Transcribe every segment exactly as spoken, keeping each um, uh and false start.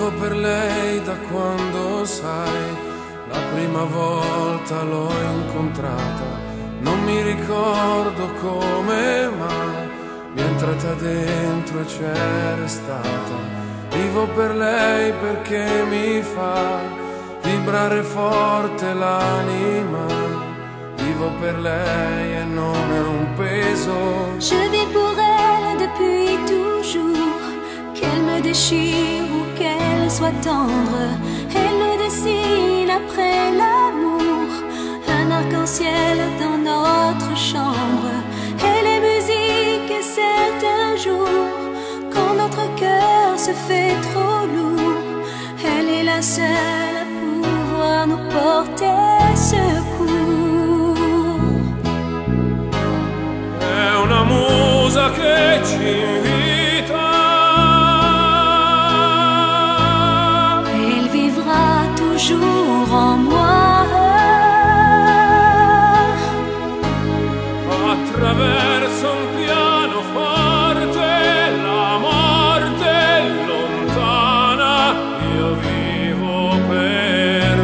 Vivo per lei da quando, sai, la prima volta l'ho incontrata. Non mi ricordo come, ma mi è entrata dentro e c'è restata. Vivo per lei perché mi fa vibrare forte l'anima. Vivo per lei e non è un peso. Je vis pour elle depuis toujours. Qu'elle me déchire ou qu'elle soit tendre, elle nous dessine après l'amour un arc-en-ciel dans notre chambre. Elle est musique et certains jours, quand notre cœur se fait trop lourd, elle est la seule à pouvoir nous porter secours. È una musa che ci invita. Toujours en moi, attraverso un pianoforte, la morte è lontana, io vivo per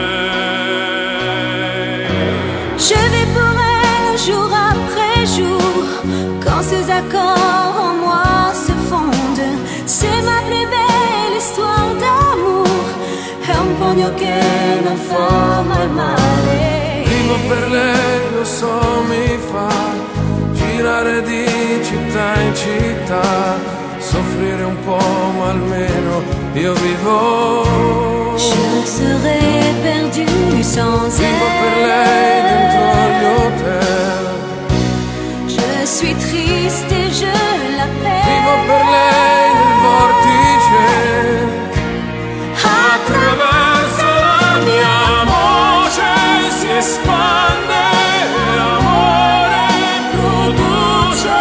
lei. Je vis pour elle jour après jour, quand ses accords en moi se fondent. C'est ma plus belle histoire d'amour. È un pugno che non fa mai male. Vivo per lei, lo so, mi fa girare di città in città, soffrire un po', ma almeno io vivo. Je serais perdu sans elle. Vivo per lei dentro agli hotel. Je suis triste et je l'appelle. Vivo per lei nel vortice. Attraverso la mia voce si espande, l'amore produce.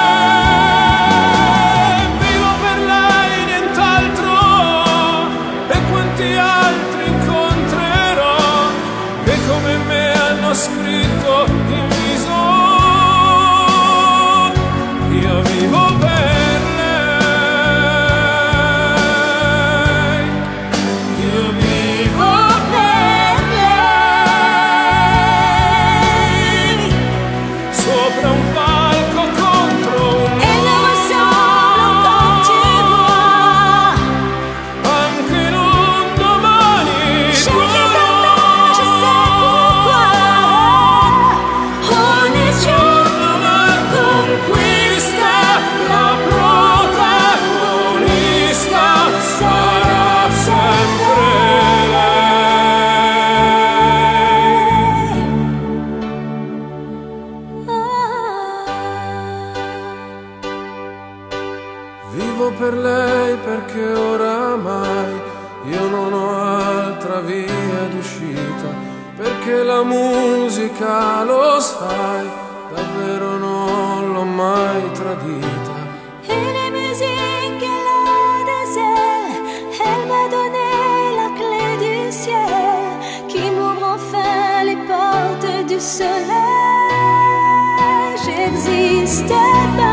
Vivo per lei, nient'altro, e quanti altri incontrerò che come me hanno scritto in viso. Io vivo per Vivo per lei perché oramai io non ho altra via d'uscita, perché la musica, lo sai, davvero non l'ho mai tradita. Et les musiques, elle a des ailes, elle m'a donné la clé du ciel, qui m'ouvre enfin les portes du soleil. J'existe pas.